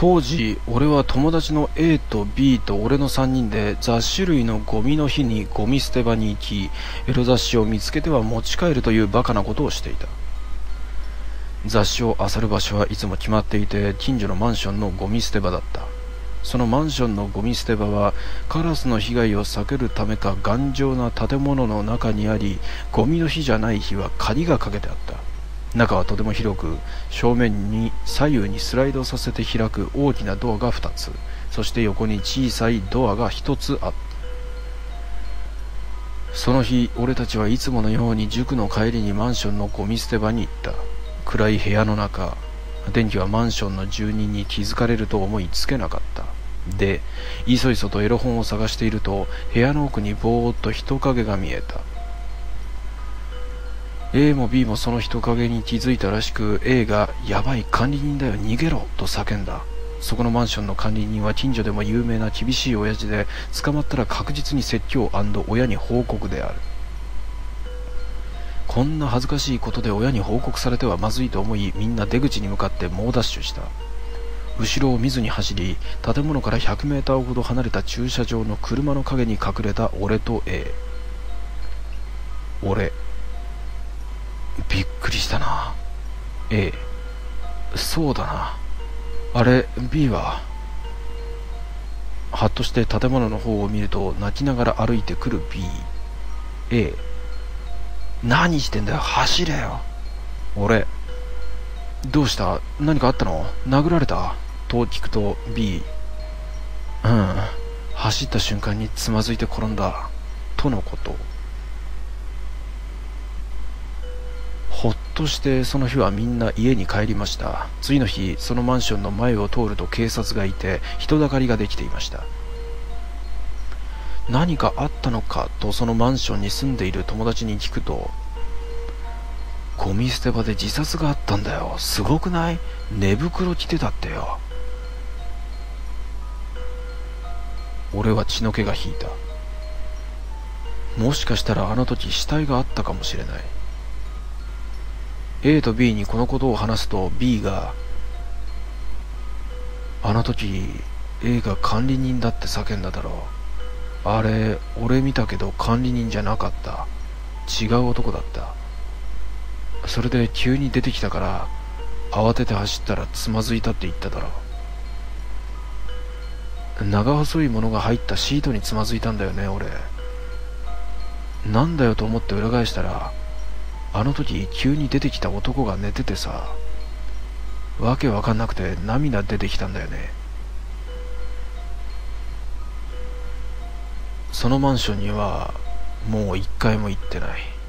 当時俺は友達の A と B と俺の3人で雑種類のゴミの日にゴミ捨て場に行き、エロ雑誌を見つけては持ち帰るというバカなことをしていた。雑誌を漁る場所はいつも決まっていて、近所のマンションのゴミ捨て場だった。そのマンションのゴミ捨て場はカラスの被害を避けるためか頑丈な建物の中にあり、ゴミの日じゃない日は鍵がかけてあった。中はとても広く、正面に左右にスライドさせて開く大きなドアが2つ、そして横に小さいドアが1つあった。その日俺たちはいつものように塾の帰りにマンションのゴミ捨て場に行った。暗い部屋の中、電気はマンションの住人に気づかれると思いつけなかった。で、いそいそとエロ本を探していると、部屋の奥にぼーっと人影が見えた。A も B もその人影に気づいたらしく、 A がやばい管理人だよ逃げろと叫んだ。そこのマンションの管理人は近所でも有名な厳しい親父で、捕まったら確実に説教&親に報告である。こんな恥ずかしいことで親に報告されてはまずいと思い、みんな出口に向かって猛ダッシュした。後ろを見ずに走り、建物から100メーターほど離れた駐車場の車の陰に隠れた俺と A。 俺、びっくりしたな。A、 そうだな。あれ B は？はっとして建物の方を見ると、泣きながら歩いてくる B。 A、 何してんだよ、走れよ。俺、どうした？何かあったの？殴られた？と聞くと B、 走った瞬間につまずいて転んだとのこと。ほっとしてその日はみんな家に帰りました。次の日、そのマンションの前を通ると警察がいて、人だかりができていました。何かあったのかとそのマンションに住んでいる友達に聞くと、ゴミ捨て場で自殺があったんだよ。すごくない？寝袋着てたってよ。俺は血の気が引いた。もしかしたらあの時死体があったかもしれない。A と B にこのことを話すと B が、あの時 A が管理人だって叫んだだろう。あれ俺見たけど管理人じゃなかった。違う男だった。それで急に出てきたから慌てて走ったらつまずいたって言っただろう。長細いものが入ったシートにつまずいたんだよね。俺なんだよと思って裏返したら、あの時急に出てきた男が寝ててさ、わけわかんなくて涙出てきたんだよね。そのマンションにはもう一回も行ってない。